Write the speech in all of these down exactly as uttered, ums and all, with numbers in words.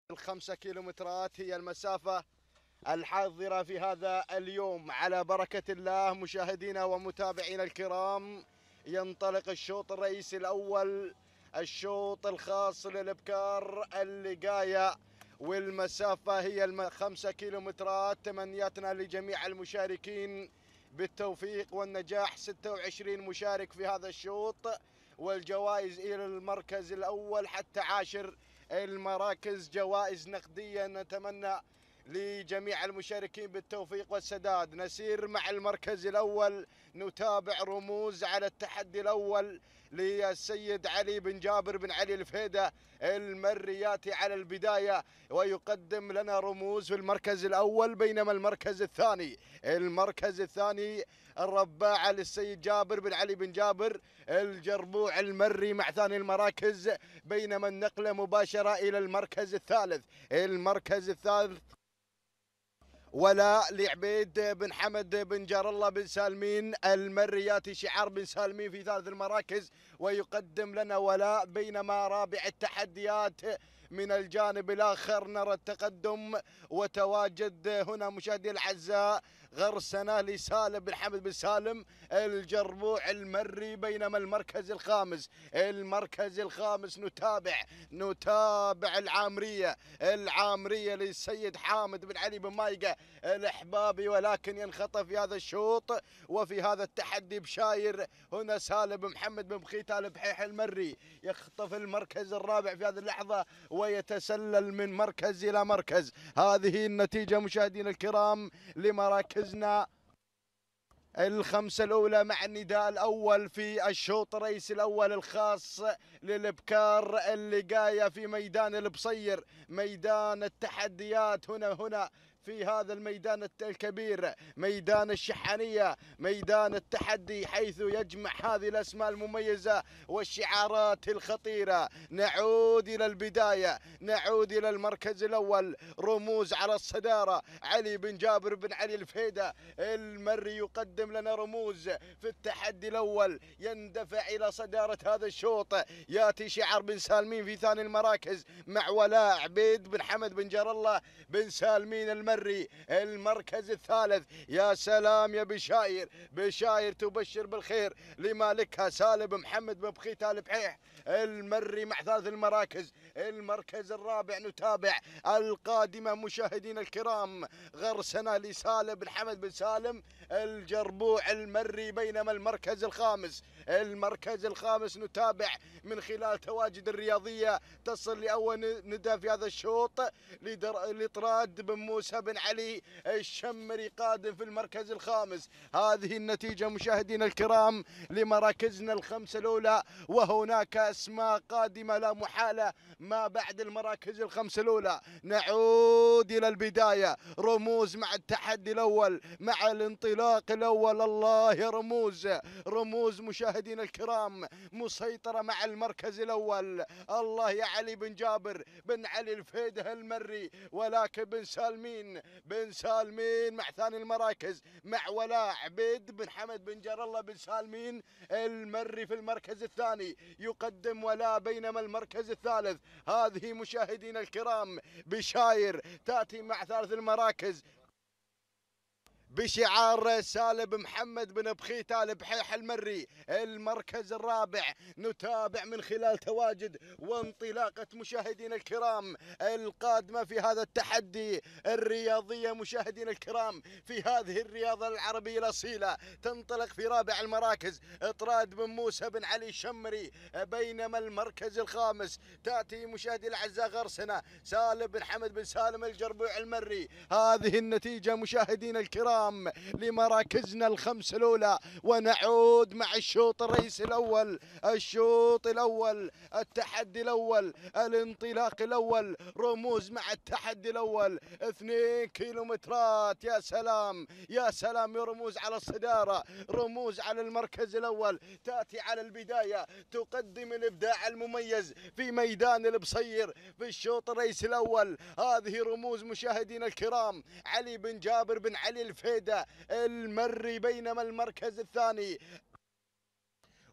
الخمسة كيلومترات هي المسافة الحاضرة في هذا اليوم. على بركة الله مشاهدينا ومتابعينا الكرام، ينطلق الشوط الرئيسي الأول، الشوط الخاص للإبكار اللقاية، والمسافة هي الخمسة كيلومترات. تمنياتنا لجميع المشاركين بالتوفيق والنجاح. ستة وعشرين مشارك في هذا الشوط، والجوائز إلى المركز الأول حتى عاشر المراكز جوائز نقدية. نتمنى لجميع المشاركين بالتوفيق والسداد. نسير مع المركز الأول، نتابع رموز على التحدي الأول للسيد علي بن جابر بن علي الفهيدة المرياتي على البداية، ويقدم لنا رموز في المركز الأول. بينما المركز الثاني المركز الثاني الرباعة للسيد جابر بن علي بن جابر الجربوع المري مع ثاني المراكز. بينما النقلة مباشرة إلى المركز الثالث المركز الثالث ولا لعبيد بن حمد بن جار الله بن سالمين المرياتي شعار بن سالمين في ثالث المراكز، ويقدم لنا ولاء. بينما رابع التحديات من الجانب الآخر نرى التقدم وتواجد هنا مشاهدي الأعزاء غرسنة لسالم بن حمد بن سالم الجربوع المري. بينما المركز الخامس المركز الخامس نتابع نتابع العامرية العامرية للسيد حامد بن علي بن مايقة الإحبابي، ولكن ينخطف في هذا الشوط وفي هذا التحدي بشاير. هنا سالم بن محمد بن بخيتة البحيح المري يخطف المركز الرابع في هذه اللحظة ويتسلل من مركز إلى مركز. هذه النتيجة مشاهدينا الكرام لمراكزنا الخمسة الأولى مع النداء الأول في الشوط الرئيسي الأول الخاص للإبكار اللقاية في ميدان البصير، ميدان التحديات. هنا هنا في هذا الميدان الكبير، ميدان الشحانية، ميدان التحدي، حيث يجمع هذه الأسماء المميزة والشعارات الخطيرة. نعود إلى البداية، نعود إلى المركز الأول. رموز على الصدارة علي بن جابر بن علي الفهيدة المري يقدم لنا رموز في التحدي الأول، يندفع إلى صدارة هذا الشوط. يأتي شعار بن سالمين في ثاني المراكز مع ولاء عبيد بن حمد بن جار الله بن سالمين المري المركز الثالث. يا سلام يا بشاير، بشاير تبشر بالخير لمالكها سالم محمد بن بخيتة البحيح المري مع ثالث المراكز. المركز الرابع نتابع القادمة مشاهدين الكرام غرسنة لسالم بن حمد بن سالم الجربوع المري. بينما المركز الخامس المركز الخامس نتابع من خلال تواجد الرياضية تصل لأول ندى في هذا الشوط لطراد بن موسى بن علي الشمري قادم في المركز الخامس. هذه النتيجة مشاهدينا الكرام لمراكزنا الخمسة الأولى، وهناك أسماء قادمة لا محالة ما بعد المراكز الخمسة الأولى. نعود إلى البداية، رموز مع التحدي الأول مع الانطلاق الأول. الله يا رموز، رموز مشاهدينا الكرام مسيطرة مع المركز الأول. الله يا علي بن جابر بن علي الفهيدة المري، ولكن بن سالمين بن سالمين مع ثاني المراكز مع ولاء عبيد بن حمد بن جار الله بن سالمين المري في المركز الثاني يقدم ولاء. بينما المركز الثالث هذه مشاهدينا الكرام بشاير تأتي مع ثالث المراكز بشعار سالم محمد بن بخيتة البحيح المري. المركز الرابع نتابع من خلال تواجد وانطلاقة مشاهدينا الكرام القادمة في هذا التحدي الرياضية. مشاهدينا الكرام في هذه الرياضة العربية الأصيلة تنطلق في رابع المراكز طراد بن موسى بن علي الشمري. بينما المركز الخامس تأتي مشاهدي الأعزاء غرسنة سالم بن حمد بن سالم الجربوع المري. هذه النتيجة مشاهدينا الكرام لمراكزنا الخمس الأولى. ونعود مع الشوط الرئيسي الأول، الشوط الأول، التحدي الأول، الانطلاق الأول. رموز مع التحدي الأول اثنين كيلومترات. يا سلام يا سلام يا رموز على الصدارة، رموز على المركز الأول. تأتي على البداية تقدم الإبداع المميز في ميدان البصير في الشوط الرئيسي الأول. هذه رموز مشاهدينا الكرام علي بن جابر بن علي الفهيدة المري. بينما المركز الثاني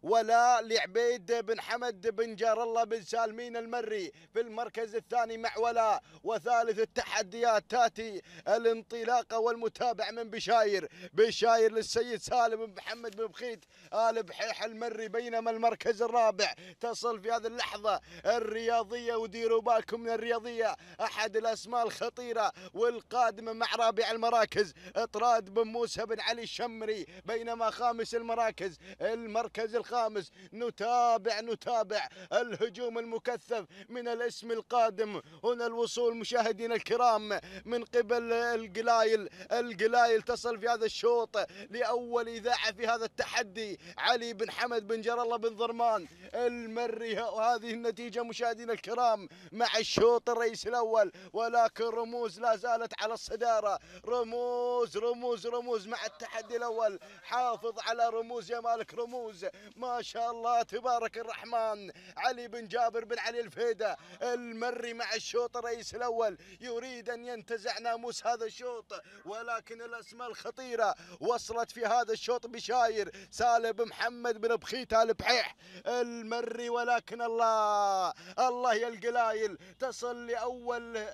ولا لعبيد بن حمد بن جار الله بن سالمين المري في المركز الثاني مع ولا. وثالث التحديات تاتي الانطلاقة والمتابع من بشاير، بشاير للسيد سالم بن محمد بن بخيت آل بحيح المري. بينما المركز الرابع تصل في هذه اللحظة الرياضية، وديروا بالكم من الرياضية، أحد الأسماء الخطيرة والقادمة مع رابع المراكز طراد بن موسى بن علي الشمري. بينما خامس المراكز المركز الخامس نتابع نتابع الهجوم المكثف من الاسم القادم. هنا الوصول مشاهدينا الكرام من قبل القلايل، القلايل تصل في هذا الشوط لأول إذاعة في هذا التحدي علي بن حمد بن جار الله بن ضرمان المري. وهذه النتيجة مشاهدينا الكرام مع الشوط الرئيسي الأول، ولكن رموز لا زالت على الصدارة. رموز رموز رموز مع التحدي الأول، حافظ على رموز يا مالك رموز، ما شاء الله تبارك الرحمن. علي بن جابر بن علي الفيدة المري مع الشوط الرئيسي الأول يريد أن ينتزع ناموس هذا الشوط، ولكن الأسماء الخطيرة وصلت في هذا الشوط بشاير سالم بن محمد بن بخيت آل بحيح المري. ولكن الله الله يا القلايل تصل لأول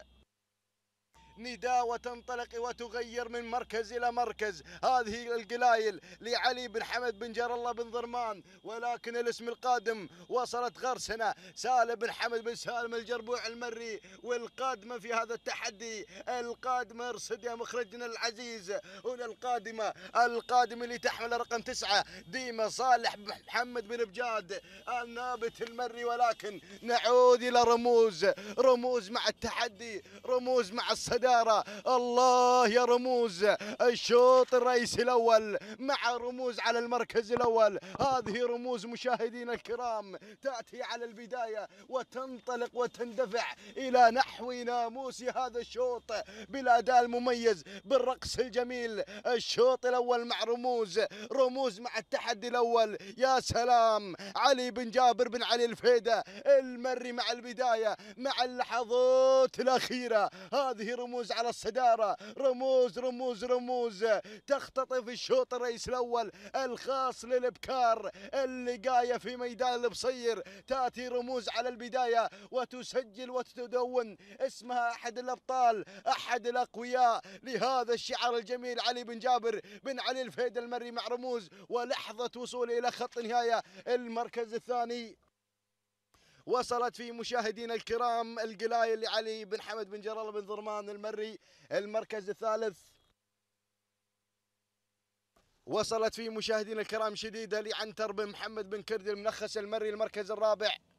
نداء وتنطلق وتغير من مركز إلى مركز. هذه القلايل لعلي بن حمد بن جار الله بن ضرمان، ولكن الاسم القادم وصلت غرسنا سالم بن حمد بن سالم الجربوع المري. والقادمة في هذا التحدي القادمة ارصد يا مخرجنا العزيز، هنا القادمة القادمة اللي تحمل رقم تسعة ديما صالح بن محمد بن بجاد النابت المري. ولكن نعود إلى رموز، رموز مع التحدي، رموز مع الصدارة. الله يا رموز، الشوط الرئيسي الأول مع رموز على المركز الأول. هذه رموز مشاهدينا الكرام تأتي على البداية وتنطلق وتندفع إلى نحو ناموس هذا الشوط بالأداء المميز بالرقص الجميل. الشوط الأول مع رموز، رموز مع التحدي الأول. يا سلام، علي بن جابر بن علي الفيدة المري مع البداية مع اللحظات الأخيرة. هذه رموز على الصدارة، رموز رموز رموز تختطف الشوط الرئيس الأول الخاص للإبكار اللقاية في ميدان البصير. تأتي رموز على البداية وتسجل وتدون اسمها أحد الأبطال، أحد الأقوياء لهذا الشعار الجميل علي بن جابر بن علي الفيد المري مع رموز. ولحظة وصول إلى خط نهاية المركز الثاني وصلت في مشاهدينا الكرام القلايل لعلي بن حمد بن جار الله بن ضرمان المري. المركز الثالث وصلت في مشاهدينا الكرام شديدة لعنتر بن محمد بن كرد المنخس المري. المركز الرابع